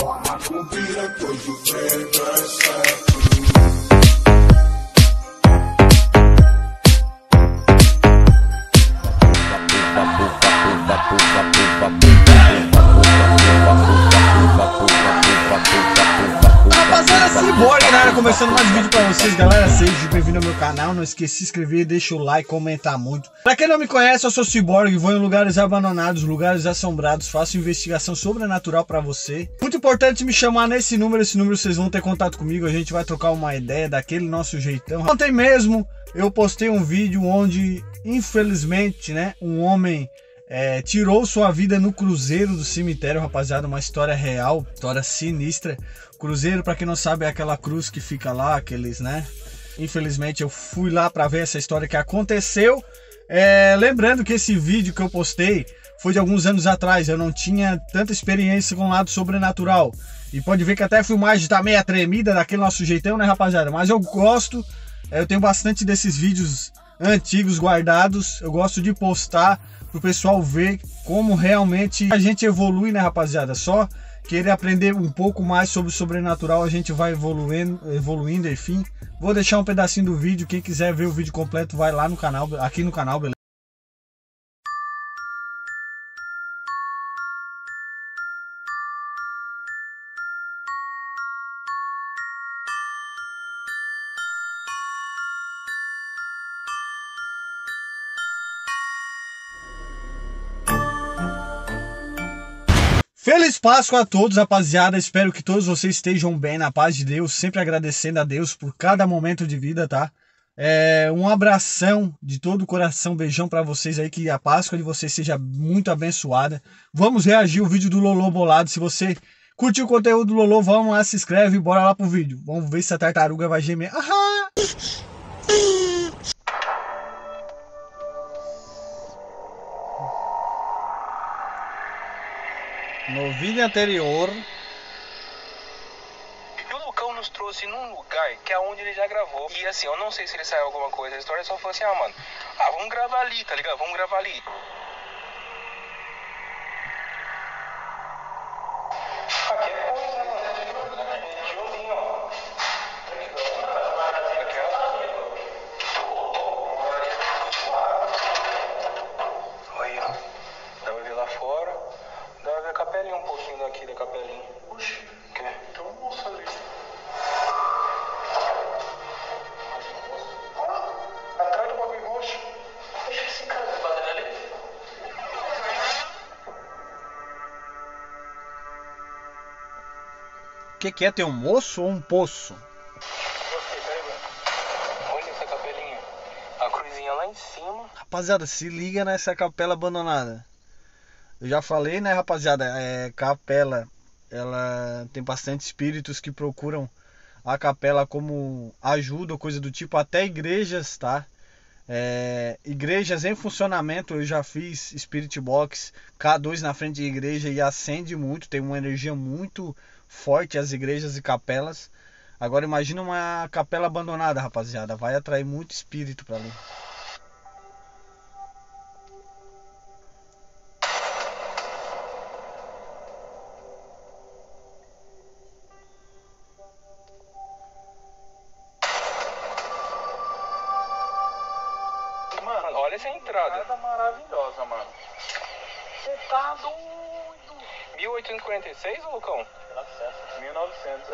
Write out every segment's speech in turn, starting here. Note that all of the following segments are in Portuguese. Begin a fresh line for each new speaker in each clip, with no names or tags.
Começando mais um vídeo pra vocês, galera. Seja bem-vindo ao meu canal. Não esqueça de se inscrever, deixa o like, comentar muito. Pra quem não me conhece, eu sou Cyborg. Vou em lugares abandonados, lugares assombrados. Faço investigação sobrenatural pra você. Muito importante me chamar nesse número. Esse número vocês vão ter contato comigo. A gente vai trocar uma ideia daquele nosso jeitão. Ontem mesmo eu postei um vídeo onde, infelizmente, né, um homem tirou sua vida no cruzeiro do cemitério, rapaziada. Uma história real, história sinistra. Cruzeiro, pra quem não sabe, é aquela cruz que fica lá, aqueles, né? Infelizmente eu fui lá pra ver essa história que aconteceu. Lembrando que esse vídeo que eu postei foi de alguns anos atrás. Eu não tinha tanta experiência com o lado sobrenatural. E pode ver que até a filmagem tá meio tremida, daquele nosso jeitão, né, rapaziada? Mas eu gosto, eu tenho bastante desses vídeos antigos guardados. Eu gosto de postar pro pessoal ver como realmente a gente evolui, né, rapaziada? Só querer aprender um pouco mais sobre o sobrenatural, a gente vai evoluindo, enfim. Vou deixar um pedacinho do vídeo, quem quiser ver o vídeo completo vai lá no canal, aqui no canal, beleza? Feliz Páscoa a todos, rapaziada. Espero que todos vocês estejam bem, na paz de Deus. Sempre agradecendo a Deus por cada momento de vida, tá? Um abração de todo o coração, beijão pra vocês aí. Que a Páscoa de vocês seja muito abençoada. Vamos reagir ao vídeo do Lolo Bolado. Se você curtiu o conteúdo do Lolo, vamos lá, se inscreve e bora lá pro vídeo. Vamos ver se a tartaruga vai gemer. Ahá! No vídeo anterior,
e o Lucão nos trouxe num lugar que é onde ele já gravou. E assim, eu não sei se ele saiu alguma coisa. A história só foi assim, mano, vamos gravar ali, tá ligado? Vamos gravar ali. Aqui é coisa, mano. Tijolinho, ó. Aqui, ó. Aí, ó. Dá pra ver lá fora. Dá pra ver a capelinha, um pouquinho daqui da capelinha. Oxi, o quê? Tem um moço ali. Atrás do bagulho roxo. Deixa esse cara fazendo ali.
O que é? Tem um moço ou um poço?
Gostei, peraí, mano. Olha essa capelinha. A cruzinha lá em cima.
Rapaziada, se liga nessa capela abandonada. Eu já falei, né, rapaziada, capela, ela tem bastante espíritos que procuram a capela como ajuda ou coisa do tipo, até igrejas, tá? Igrejas em funcionamento, eu já fiz Spirit Box, K2 na frente de igreja e acende muito, tem uma energia muito forte as igrejas e capelas. Agora imagina uma capela abandonada, rapaziada, vai atrair muito espírito pra ali.
Olha essa entrada.
Entrada maravilhosa, mano.
Você tá doido. 1846, ô Lucão?
1900,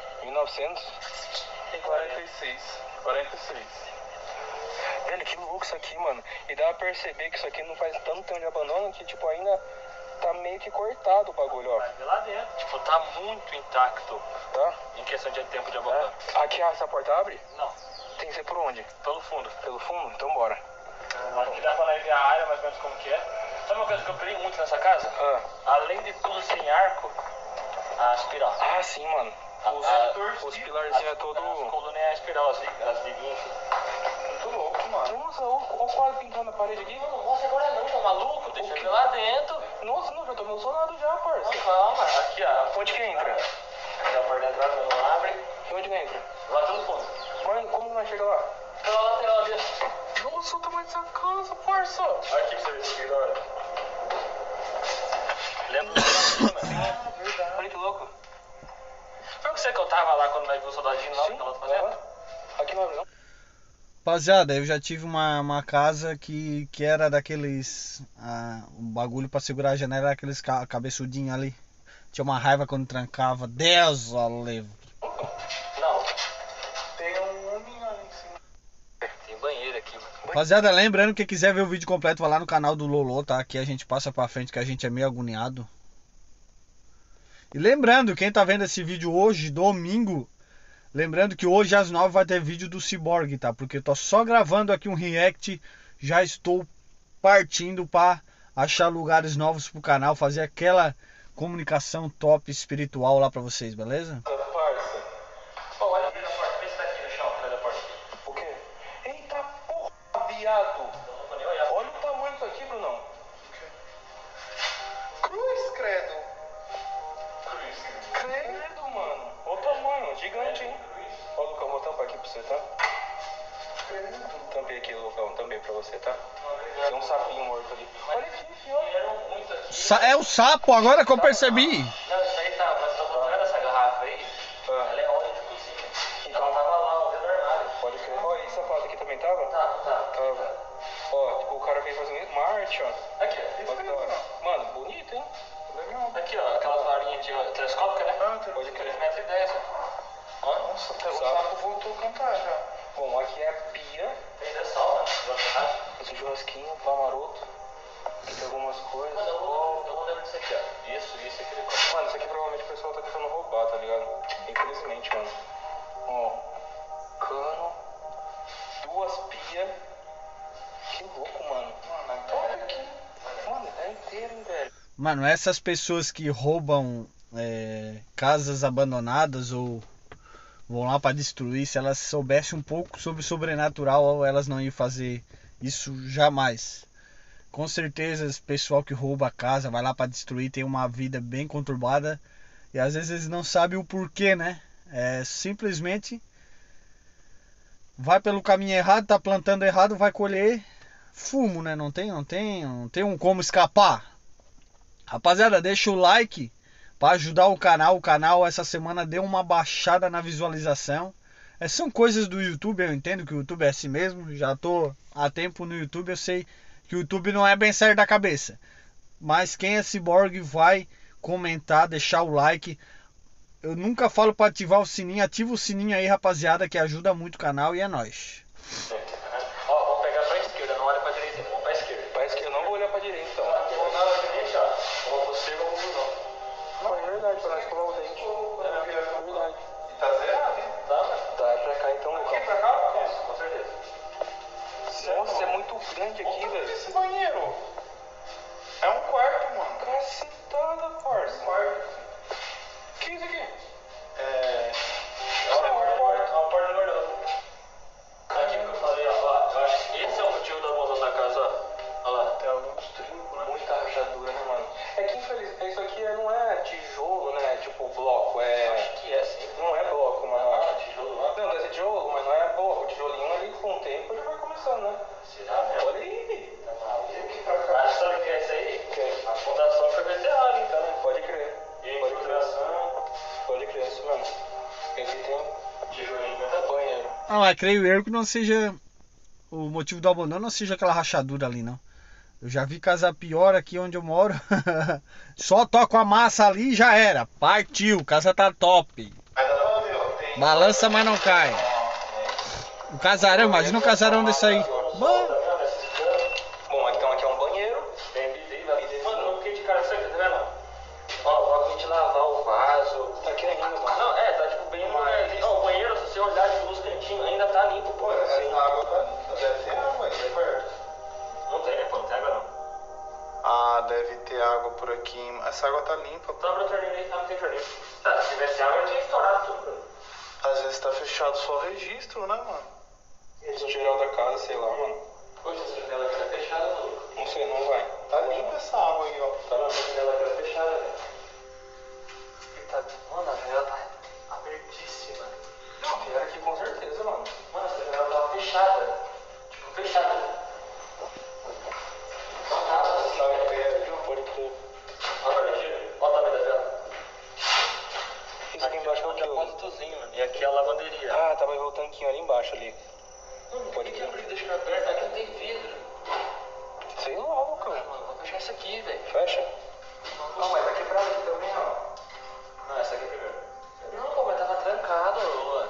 1946.
46.
Velho, que louco isso aqui, mano. E dá pra perceber que isso aqui não faz tanto tempo de abandono que, tipo, ainda tá meio que cortado o bagulho, ó.
Vai ver lá dentro. Tipo, tá muito intacto.
Tá?
Em questão de tempo de abandono.
Aqui, essa porta abre?
Não.
Tem que ser por onde?
Pelo fundo.
Pelo fundo? Então bora.
Acho que dá pra lá ver a área mais ou menos como que é. Sabe uma coisa que eu perdi muito nessa casa? Além de tudo sem arco, a espiral.
Ah, sim, mano. Os pilarzinhos é todo...
As colunas é a espiral, as liguinhas.
Muito louco, mano. Nossa, olha o quadro pintando na parede aqui.
Não, nossa, agora não, tá maluco? Deixa eu ver lá dentro.
Nossa, não, já tô emocionado já, parça.
Não, calma, aqui, ó.
Onde que entra?
Já a porta de entrada não abre.
E onde que entra?
Lá pelo fundo.
Mãe, como que nós chega lá?
Pela lateral dele.
Nossa, o tamanho dessa casa, parça.
Olha aqui pra você ver isso aqui da hora. Lembra do cima?
Verdade. Olha que louco.
Foi com você que eu tava lá quando nós vimos o soldadinho lá que tava fazendo?
Aqui não abre não.
Rapaziada, eu já tive uma casa que era daqueles... um bagulho pra segurar a janela, era aqueles cabeçudinhos ali. Tinha uma raiva quando trancava. Deus, ó, levo.
Não. Tem um homem ali em cima.
Tem banheiro aqui, mano.
Rapaziada, lembrando, quem quiser ver o vídeo completo, vai lá no canal do Lolo, tá? Aqui a gente passa pra frente, que a gente é meio agoniado. E lembrando, quem tá vendo esse vídeo hoje, domingo, lembrando que hoje às 9 vai ter vídeo do Cyborg, tá? Porque eu tô só gravando aqui um react, já estou partindo pra achar lugares novos pro canal, fazer aquela comunicação top espiritual lá pra vocês, beleza?
Parça. Olha aqui na porta, vê se tá aqui no chão, atrás da porta. O quê? Eita porra, viado. Olha o tamanho disso aqui, Brunão. Cruz, credo. Credo, mano. Olha o tamanho, gigante, hein? Ó, Lucão, vou tampar aqui pra você, tá? Tampei aqui, Lucão, tampei pra você, tá? Tem um sapinho morto ali. Olha aqui, fio.
É o sapo, agora que eu percebi.
Não, isso aí tá, mas tô contando essa garrafa aí. Ela é óleo de cozinha. Então ela tava lá, dentro do armário.
Pode crer. Ó, e essa foto aqui também tava? Tava. Ó, tipo, o cara veio fazer uma arte, ó.
Aqui,
ó. Mano, bonito, hein? Legal.
aqui, ó, aquela varinha de telescópica, né?
Pode crer.
3,10 m. Ó,
nossa, o sapo voltou a cantar já. Bom, aqui é a pia.
Tem ainda sal, né?
Esse churrasquinho, pá maroto. Aqui tem algumas coisas.
Mano, eu não lembro disso aqui, ó. Isso e aquele copo.
Mano, isso aqui provavelmente o pessoal tá tentando roubar, tá ligado? Infelizmente, mano. Ó, cano, 2 pias. Que louco, mano. Mano, olha aqui. Mano, é inteiro, hein, velho.
Mano, essas pessoas que roubam casas abandonadas ou vão lá pra destruir, se elas soubessem um pouco sobre o sobrenatural, elas não iam fazer isso jamais. Com certeza, esse pessoal que rouba a casa, vai lá pra destruir, tem uma vida bem conturbada e às vezes eles não sabem o porquê, né? Simplesmente vai pelo caminho errado, tá plantando errado, vai colher fumo, né? Não tem como escapar. Rapaziada, deixa o like para ajudar o canal. O canal essa semana deu uma baixada na visualização. São coisas do YouTube, eu entendo que o YouTube é assim mesmo. Já tô há tempo no YouTube, eu sei que o YouTube não é bem certo da cabeça. Mas quem é Cyborg vai comentar, deixar o like. Eu nunca falo para ativar o sininho. Ativa o sininho aí, rapaziada, que ajuda muito o canal e é nóis.
Ó, vamos pegar pra esquerda, não olha pra direita, vamos pra esquerda.
Pra esquerda, eu não vou olhar pra direita então.
Vamos na direita, ó. Vamos você, vamos pro não.
Não, é verdade, pra nós escovar o dente. É verdade.
E tá zerado, hein? Tá,
Tá, é pra cá então, Lucão.
Aqui pra cá? Isso, com certeza.
Nossa, é muito grande aqui, velho.
Esse banheiro é um quarto, mano.
Cacetada, parça.
Um quarto.
Que isso aqui?
É uma porta do guarda-roupa. Aqui que eu falei, ó, eu acho que esse é o motivo da montão da casa, ó. Olha lá.
Tem alguns trincos, né? Muita rachadura, né, mano? É que infelizmente isso aqui não é tijolo, né? Tipo bloco,
Acho que é sim.
Não é bloco, mano.
Tijolo lá.
Não, deve ser tijolo, mas não é bloco. O tijolinho ali com o tempo já vai começando, né?
Será mesmo?
Olha aí.
E aqui pra cá? Acho que sabe o que é isso aí? A fundação foi veterana, então, né?
Pode crer.
E a infiltração.
Pode crer, isso mesmo. Aqui tem
Tijolinho.
banheiro.
Ah, mas creio eu que não seja o motivo do abandono, não seja aquela rachadura ali, não. Eu já vi casa pior aqui onde eu moro. Só toco a massa ali e já era. Partiu, casa tá top. Balança, mas não cai. O casarão, imagina um casarão desse aí. Bom.
Bom, então aqui é um banheiro.
Tem bidê. Mano, não fiquei de cara seca, tá vendo? Ó, bloco a gente lavar o vaso.
Tá aqui ainda, mano.
Não, tá tipo bem no lugarzinho. Ó, o banheiro, se você olhar tipo, nos cantinhos, ainda tá limpo, pô.
Essa água tá limpa, deve ter água aí.
Não tem, né, pô? Não tem água não.
Ah, deve ter água por aqui. Essa água tá limpa,
Então abre a torneira aí, não tem torneira. Tá, se tivesse água, eu tinha estourado tudo.
Às vezes tá fechado só o registro, né, mano? Esse geral da casa, sei lá, mano.
Poxa, essa janela aqui tá fechada, maluco.
Não sei, não vai. Tá limpa essa água aí, ó.
Tá na janela aqui tá fechada, velho. Mano, a janela tá abertíssima.
Não, vieram aqui com certeza, mano.
Mano, essa janela tava fechada. Tipo, fechada. Não tava assim.
Pode crer.
Olha o tamanho da janela.
Isso aqui embaixo é o que?
quartozinho, mano. E aqui é a lavanderia.
Ah, tá, vai ver o tanquinho ali embaixo ali.
Por que abrir e deixar aberto? Aqui não tem vidro.
Sei lá, Lucão.
Mano, vou fechar isso aqui, velho.
Fecha.
Não, mas tá quebrado aqui também, ó. Não, essa aqui é primeiro. Não, pô, mas tava trancado, Luan.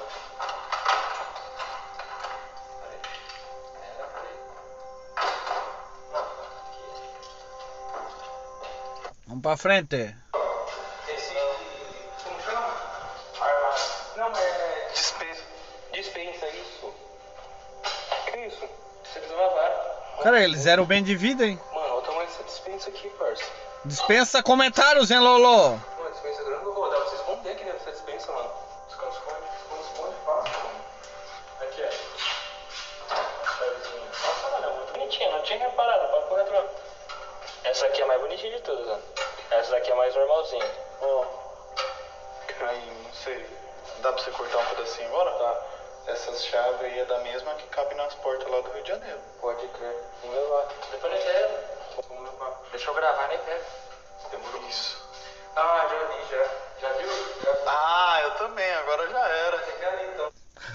Vamos pra frente.
Esse... Como chama? Armário. Não, é... Dispensa isso. Que isso?
Você precisa lavar.
Cara, eles eram bem de vida, hein?
Mano, olha o tamanho dessa dispensa aqui, parça.
Dispensa comentários, hein, Lolo?
Mano, dispensa grande, não vou dar pra você esconder aqui dentro dessa dispensa, mano. Esconde fácil, mano.
Aqui, ó. Chavezinha. Nossa, mano, é muito bonitinha. Não tinha reparado. Pode correr atrás. Essa aqui é a mais bonitinha de todas, ó. Essa daqui é mais normalzinha.
Ó. Aí, não sei. Dá pra você cortar um pedacinho agora? Tá. Essas chaves aí é da mesma que cabe nas portas lá do Rio de Janeiro.
Pode crer. Vamos levar. Depois nós leva. Vamos levar. Deixa eu gravar, né, pega?
Demorou. Isso.
Ah, já vi, já. Já viu? Já.
Ah, eu também. Agora já era.
Fica ali, então.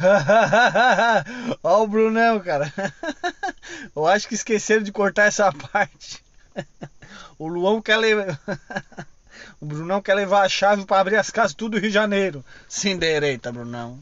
Ó o Brunão, cara. Eu acho que esqueceram de cortar essa parte. O Luão quer levar. O Brunão quer levar a chave pra abrir as casas tudo do Rio de Janeiro. Sem direita, Brunão.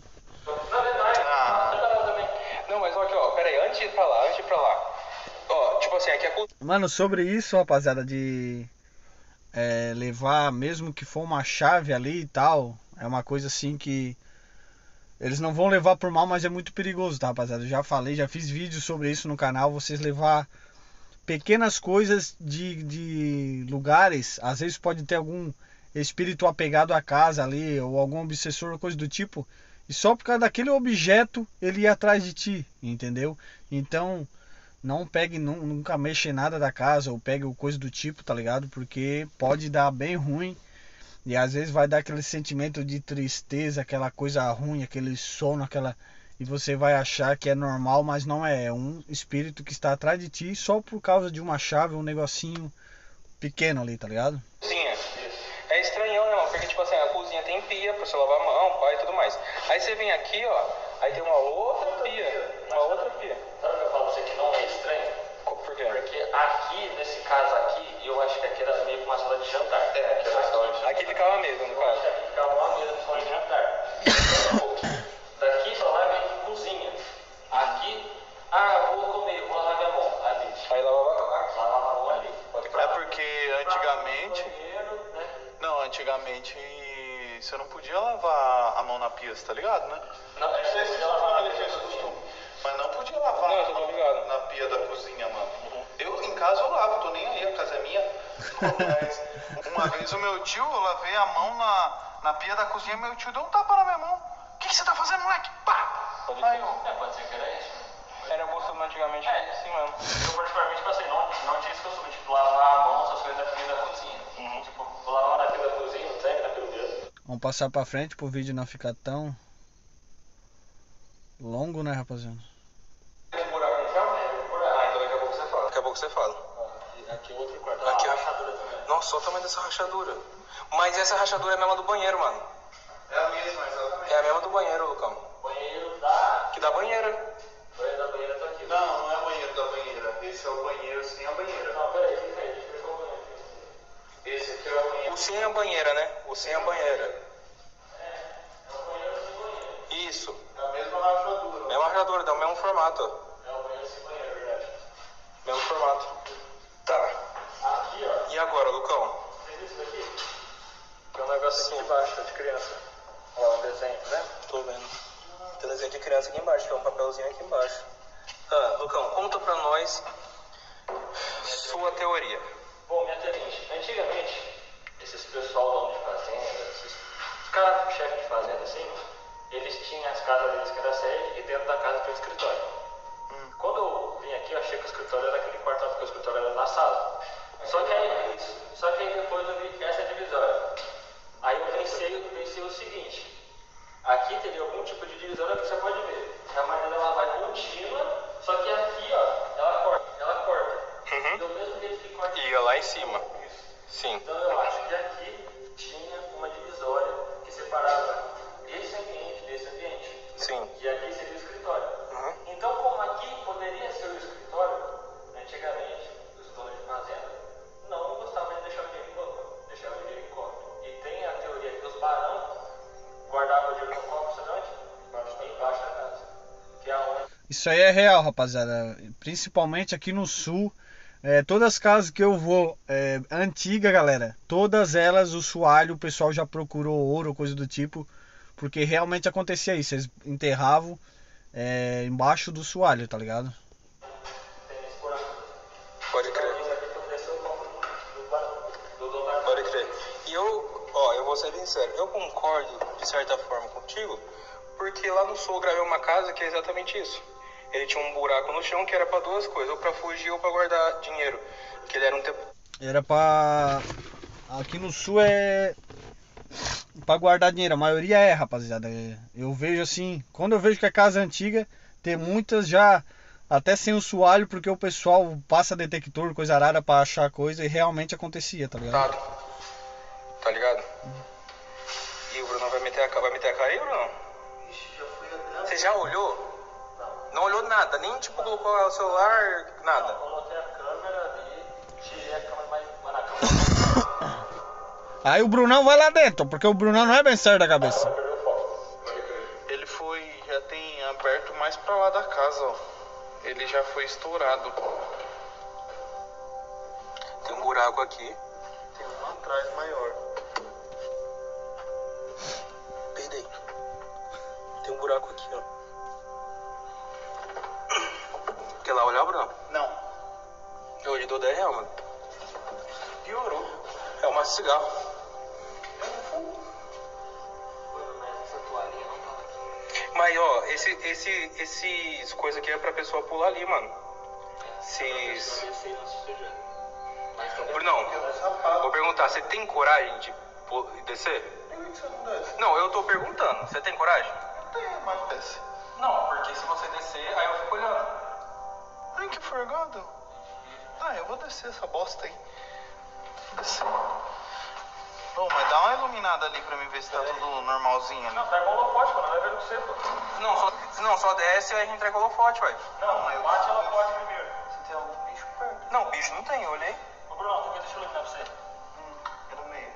Não, mas ó, aqui, ó. Pera aí. Antes de ir pra lá. Ó, tipo assim, aqui a
Mano, sobre isso, rapaziada, de levar, mesmo que for uma chave ali e tal, é uma coisa assim que eles não vão levar por mal, mas é muito perigoso, tá, rapaziada? Eu já falei, já fiz vídeos sobre isso no canal, vocês levar pequenas coisas de lugares, às vezes pode ter algum espírito apegado à casa ali, ou algum obsessor ou coisa do tipo, e só por causa daquele objeto ele ia atrás de ti, entendeu? Então não pegue, nunca mexa em nada da casa, ou pegue coisa do tipo, tá ligado? Porque pode dar bem ruim. E às vezes vai dar aquele sentimento de tristeza, aquela coisa ruim, aquele sono, e você vai achar que é normal, mas não é. É um espírito que está atrás de ti só por causa de uma chave, um negocinho pequeno ali, tá ligado?
cozinha. É estranhão, né, mano? Porque, tipo assim, a cozinha tem pia pra você lavar a mão, pai e tudo mais. Aí você vem aqui, ó, aí tem uma outra pia.
Sabe o que eu falo pra você que não é estranho?
Por quê?
Porque aqui, nesse caso aqui, eu acho que aqui era meio que uma sala de jantar.
É, aqui era sala de jantar. Aqui ficava a mesa, no
Eu acho que
caso.
aqui ficava uma mesa de sala de jantar. Daqui pra lá vem de cozinha. Aqui, vou comer, vou lavar minha mão. Ali.
Aí
Lavava a mão ali.
É porque antigamente...
Banheiro, né?
Não, antigamente você não podia lavar a mão na pia, tá ligado, né?
Não,
Não sei se
podia lavar na
ele fez
pia.
costume. Mas não podia lavar
Não, eu
a
tô
mão
ligado.
na pia da cozinha, mano. Eu, em casa, eu lavo, tô nem aí, a casa é minha. Mas uma vez o meu tio, eu lavei a mão na pia da cozinha, meu tio deu um tapa na minha mão. O que você tá fazendo, moleque? Pá!
Pode
Aí,
pode ser que era isso.
era o costume antigamente, assim mesmo.
Eu particularmente passei, não tinha esse costume de lavar a mão, essas coisas da pia da cozinha. Tipo, vou lavar na pia da cozinha, não tem, na pia do dedo.
Vamos passar pra frente pro vídeo não ficar tão longo, né, rapaziada?
Tem buraco no chão?
Então daqui a pouco você fala. Daqui a pouco você fala.
Aqui é outro quarto.
Aqui, ó.
Rachadura também.
Nossa, olha o tamanho dessa rachadura. Mas essa rachadura é a mesma do banheiro, mano. É a mesma, exatamente. É a mesma do banheiro, Lucão.
Banheiro da...
Que dá banheira.
Banheiro da banheira tá aqui.
Não é banheiro da banheira. Esse é o banheiro sem a banheira.
Não, peraí, fica aí, deixa eu ver qual banheiro.
Esse aqui é o banheiro. O sem a banheira, né? O sem a banheira.
É o banheiro sem banheiro.
Isso. É a mesma rachadura. Mesma rachadura, dá o mesmo formato, ó.
É o banheiro sem banheiro, verdade.
Mesmo formato. Tá.
Aqui, ó.
E agora, Lucão?
Vocês viram isso daqui? Tem um negócio aqui embaixo, de criança. Olha lá, um desenho, tá vendo?
Tô vendo. Tem desenho de criança aqui embaixo, que é um papelzinho aqui embaixo. Tá, Lucão, conta pra nós sua teoria.
Bom, minha teoria, antigamente, esses pessoal dono de fazenda, esses caras chefe de fazenda assim, eles tinham as casas deles que era sede e dentro da casa tinha o escritório. Quando eu vim aqui, eu achei que o escritório era aquele quarto, porque o escritório era na sala. Só que aí depois eu vi essa divisória. Aí eu pensei o seguinte, aqui teria algum tipo de divisória que você pode ver. A madeira ela vai contínua, só que aqui, ó, ela corta. Do mesmo jeito que corta.
E lá em cima.
Isso.
Sim.
Então eu acho que aqui tinha uma divisória que separava esse ambiente
Isso aí é real, rapaziada. Principalmente aqui no sul. Todas as casas que eu vou, antiga, galera, todas elas, o soalho, o pessoal já procurou ouro ou coisa do tipo, porque realmente acontecia isso, eles enterravam embaixo do soalho, tá ligado?
Pode crer. Pode crer. E eu vou ser bem sério, eu concordo de certa forma contigo, porque lá no sul eu gravei uma casa que é exatamente isso. Ele tinha um buraco no chão que era pra duas coisas, ou pra fugir ou pra guardar dinheiro. Que ele era um tempo.
Era pra... Aqui no sul é pra guardar dinheiro, a maioria rapaziada. Eu vejo assim, quando eu vejo que a casa é antiga, tem muitas já até sem o soalho, porque o pessoal passa detector, coisa rara pra achar coisa, e realmente acontecia, tá ligado?
Tá ligado? E o Bruno vai meter a cara aí, Bruno? Você já olhou? Não olhou nada, nem tipo colocou o celular, nada.
Não, coloquei a câmera ali, tirei a câmera mais na câmera.
Aí o Brunão vai lá dentro, porque o Brunão não é bem certo da cabeça.
Ele já tem aberto mais pra lá da casa, ó. Ele já foi estourado. Tem um buraco aqui. Tem um atrás maior. Perdei. Tem um buraco aqui, ó. Quer lá olhar, Bruno? Não. Eu lhe dou 10 reais, mano. Piorou. É uma cigarro. Mas, ó, esses coisas aqui é pra pessoa pular ali, mano. Brunão, vou perguntar, você tem coragem de descer? Não, eu tô perguntando. Você tem coragem? Não tenho, mas desce. Não, porque se você descer, aí eu fico olhando. Ai, que forgado. Eu vou descer essa bosta aí. Vou descer. Bom, mas dá uma iluminada ali pra mim ver se tá tudo normalzinho ali.
Não, tá igual holofote, mano. Vai ver o que você, pô.
Não, só desce e aí a gente entrega o holofote, vai.
Não, mas bate ela pode primeiro.
Você tem algum bicho perto? Não, bicho não tem, eu olhei.
Ô, Bruno, tu quer deixar eu iluminar pra você?
É no meio.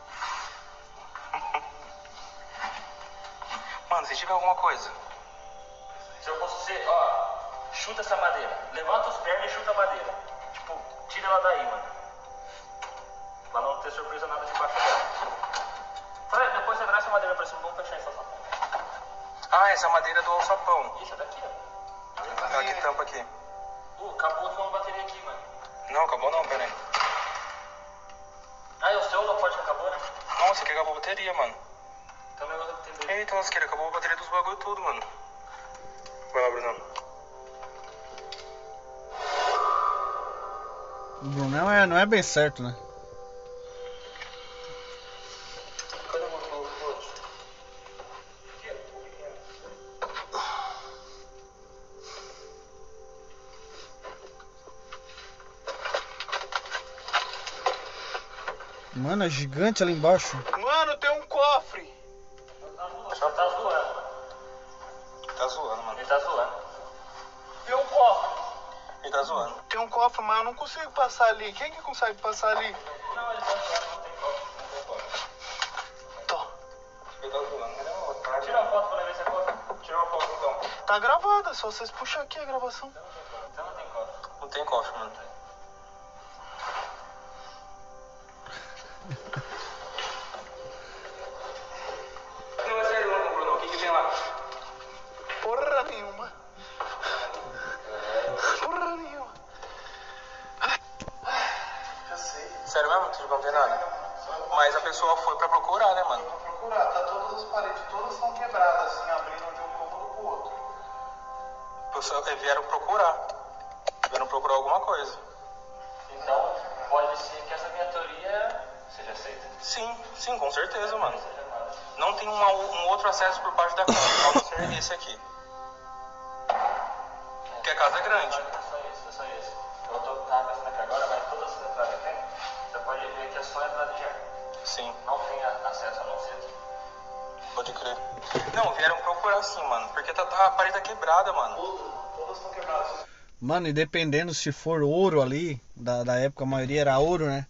Mano, se tiver alguma coisa.
Se eu fosse você, ó, chuta essa madeira. Levanta os pernas e chuta a madeira. Tipo, tira ela daí, mano. Pra não ter surpresa nada debaixo dela. Fred, depois você traz essa madeira pra cima, vamos fechar essa sapão.
Essa madeira do alçapão.
Isso, é daqui, ó.
Aquela que tampa aqui.
Acabou de uma bateria aqui, mano.
Não, acabou não, pera aí.
É o seu holofote acabou, né?
Nossa, que acabou a bateria, mano.
Também vou entender.
Eita, lasqueira, acabou a bateria dos bagulho tudo, mano. Vai lá, Bruno.
O Brunão não é bem certo, né?
Cadê o holofote?
Mano, é gigante ali embaixo.
Mano, tem um cofre.
Só tá zoando.
Tá zoando, mano.
Ele tá zoando.
Tem um cofre. Ele tá zoando. Tem um cofre, mas eu não consigo passar ali. Quem que consegue passar ali?
Não, ele tá zoando, não tem cofre.
Tô. Ele tá zoando.
Tira uma foto pra ver se é cofre.
Tira uma foto então. Tá gravada, só vocês puxar aqui a gravação.
Então não tem cofre.
Não tem cofre, mano. Não, é sério, não, Bruno. O que que tem lá? Porra nenhuma. Porra nenhuma. Já sei. Sério mesmo? Tu não tem nada? Mas a pessoa foi pra procurar, né, mano? Pra procurar. Tá todas as paredes, todas estão quebradas, assim, abrindo de um cômodo pro outro. Vieram procurar. Vieram procurar alguma coisa.
Então, pode ser que essa minha teoria seja aceita.
Sim, com certeza, mano. Não tem um outro acesso por baixo da casa, a não ser esse aqui. Porque a casa é grande.
É só isso. Eu tava pensando aqui agora, mas todas as entradas que tem, você pode ver que é só entrada de ar.
Sim.
Não tem acesso a não ser aqui.
Pode crer. Não, vieram procurar sim, mano. Porque a parede tá quebrada, mano. Todas estão quebradas.
Mano, e dependendo se for ouro ali, da época a maioria era ouro, né?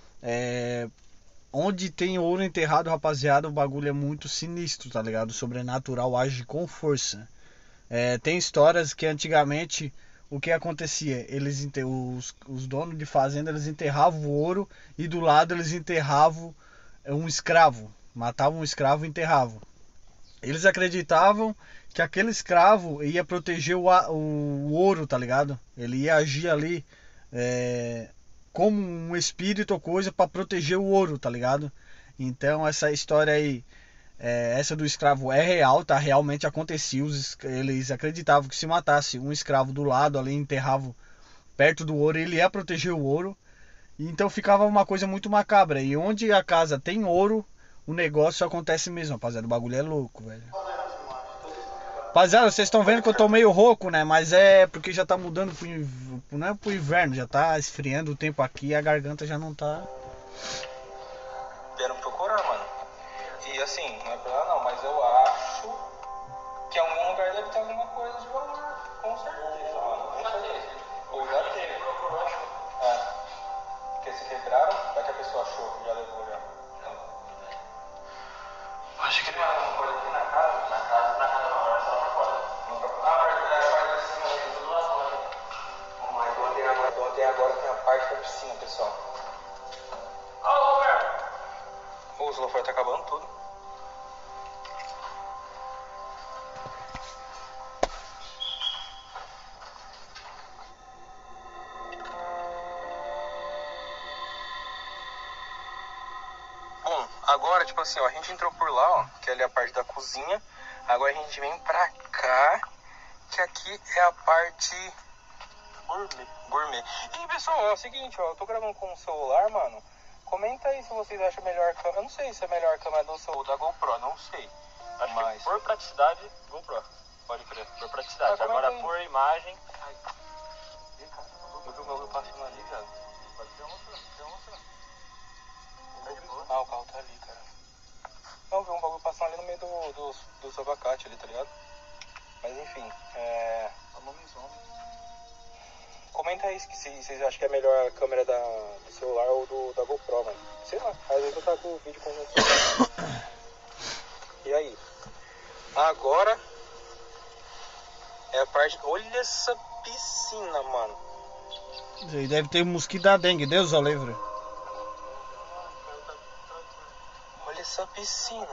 Onde tem ouro enterrado, rapaziada, o bagulho é muito sinistro, tá ligado? O sobrenatural age com força. Tem histórias que antigamente o que acontecia? Os donos de fazenda eles enterravam o ouro e do lado eles enterravam um escravo. Matavam um escravo e enterravam. Eles acreditavam que aquele escravo ia proteger o ouro, tá ligado? Ele ia agir ali como um espírito ou coisa para proteger o ouro, tá ligado? Então essa história aí, essa do escravo é real, tá? Realmente acontecia. Eles acreditavam que se matasse um escravo do lado ali, enterrava perto do ouro, ele ia proteger o ouro. Então ficava uma coisa muito macabra. E onde a casa tem ouro, o negócio acontece mesmo, rapaziada. O bagulho é louco, velho. Rapaziada, vocês estão vendo que eu tô meio rouco, né? Mas é porque já tá mudando não é pro inverno, já tá esfriando o tempo aqui e a garganta já não tá.
Vieram procurar, mano. E assim, não é pra lá não, mas eu acho que em algum lugar deve ter alguma coisa de valor. Com certeza, mano. Com certeza. Ou já teve. Porque se quebraram, vai que a pessoa achou, já levou já. Acho que tem alguma coisa aqui na casa. Na casa não, era só pra fora. Agora tem a parte da piscina, pessoal. O Slofer tá acabando tudo. Bom, agora, tipo assim, ó, a gente entrou por lá, ó, que ali é a parte da cozinha. Agora a gente vem pra cá, que aqui é a parte gourmet. E pessoal, é o seguinte, ó, eu tô gravando com o celular, mano. Comenta aí se vocês acham melhor a câmera. Eu não sei se é melhor a câmera da GoPro, não sei.
Acho que por praticidade, GoPro. Pode crer, por praticidade. Agora por imagem.
Ai. Eu vi o bagulho passando ali, velho.
Pode ter uma.
Ah, o carro tá ali, cara. Não, eu vi um bagulho passando ali no meio dos abacates ali, tá ligado? Mas enfim, comenta aí se vocês acham que é melhor a câmera do celular ou da GoPro, mano. Sei lá, às vezes eu tava com o vídeo com o celular. E aí? Agora é a parte... Olha essa piscina, mano.
Isso aí deve ter um mosquito da dengue, Deus o livre.
Olha essa piscina.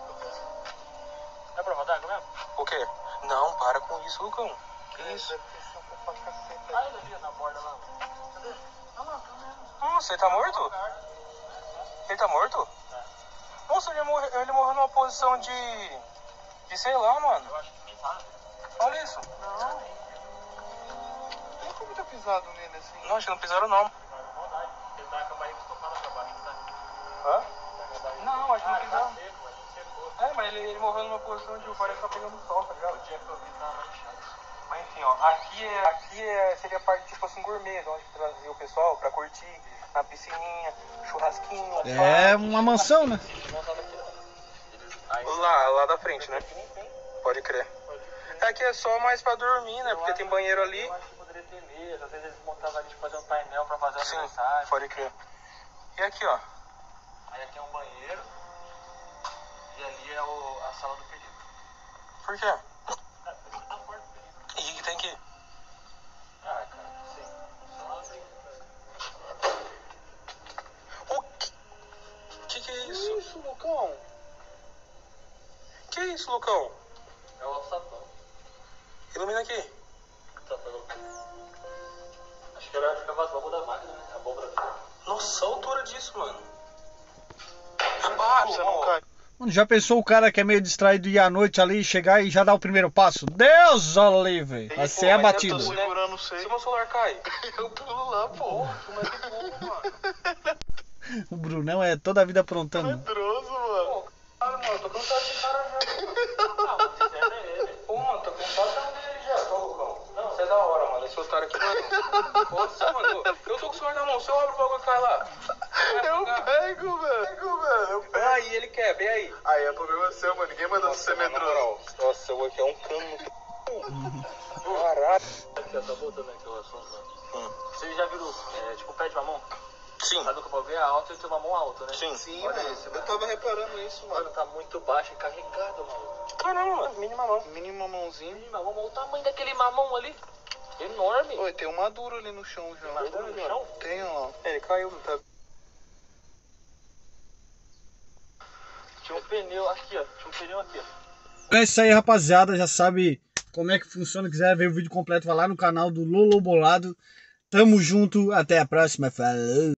É prova d'água mesmo?
O quê? Não, para com isso, Lucão. Que isso?
Ah, ele ali na borda lá. Cadê?
Nossa, ele tá morto? Ele tá morto? Nossa, ele morreu numa posição de sei lá, mano.
Eu acho que quem sabe.
Olha isso.
Não. Tem como ter pisado nele assim?
Não, acho que não pisaram não.
Ele tá com a barriga estocada pra baixo, tá?
Hã? Não, acho que não pisaram.
Tá seco, mas secou.
Mas ele morreu numa posição de o barriga tá pegando sol, tá ligado?
O dia que eu vi tava manchado.
Mas enfim, ó, aqui seria a parte tipo assim gourmet, onde trazia o pessoal pra curtir na piscininha, churrasquinho.
É uma mansão, né?
Lá da frente, né? Pode crer. Aqui é só mais pra dormir, né? Porque tem banheiro ali.
Eu acho que poderia ter mesa, às vezes eles montavam ali de fazer um painel pra fazer
Sim,
aniversário.
pode crer. E aqui, ó.
Aí aqui é um banheiro e ali é a sala do pedido.
Por quê?
A porta do pedido.
E o que tem aqui?
Ah, cara, sim. Só assim.
O que é isso?
Isso, Lucão.
Que é isso, Lucão?
É o alçapão.
Ilumina aqui.
Tá pelo... Acho que era ficava as bombas da máquina, né? A bomba da...
Nossa, a altura disso, mano. Abaixa,
não cai.
Mano, já pensou o cara que é meio distraído ir à noite ali, chegar e já dar o primeiro passo? Deus o livre! Vai ser abatido.
Eu tô segurando, sei.
Se o meu celular cai.
Eu pulo lá, pô.
Como é que burro, mano?
O Brunão é toda a vida aprontando.
Medroso, mano.
Cara, mano, tô cansado desse cara já.
Ah, mas se serve é ele.
Pô, mano, tô cansado dele já, tô, Lucão. Não, você é da hora, mano. Esse otário aqui, mano. Nossa, mano. Eu tô com o celular na mão. Se eu abro o bagulho e cai lá.
Eu pego, velho. Eu pego.
Aí, ele quebra, e aí?
Aí é problema seu, mano. Ninguém mandou você ser medroso.
Nossa, eu vou aqui é um cano no... Caralho.
Aqui, ó, tá voltando aqui o assunto. Vocês já viram, tipo, pé de mamão?
Sim.
Sabe que o bagulho é alto e tem uma mão alta, né?
Sim.
Sim,
Olha
mano.
esse,
Eu
mano.
tava reparando isso,
Mano,
mano.
tá muito baixo e carregado, mano.
Caramba, mano, mínima mão.
Mínima mãozinha.
Ih, mamão, olha o tamanho daquele mamão ali. Enorme.
Oi, tem um maduro ali no chão já.
Maduro no chão?
Tem, ó.
Ele caiu, não tá?
Tinha um pneu aqui, ó. Tinha um pneu aqui, ó.
Então é isso aí, rapaziada. Já sabe como é que funciona. Quiser ver o vídeo completo, vai lá no canal do Lolo Bolado. Tamo junto. Até a próxima. Falou!